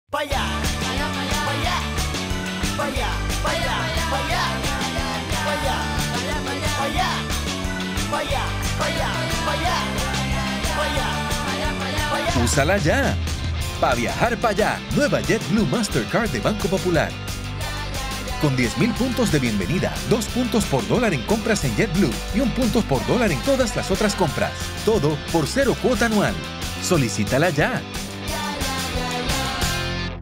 Pa' allá, pa' allá, pa' allá, pa' allá, pa' allá, pa' allá, pa' allá, pa' allá, pa' allá, pa' allá, pa' allá, pa' allá, pa' allá. Úsala ya. Pa' viajar para allá. Nueva JetBlue Mastercard de Banco Popular. Con 10,000 puntos de bienvenida, 2 puntos por dólar en compras en JetBlue y 1 punto por dólar en todas las otras compras. Todo por 0 cuota anual. Solicítala ya.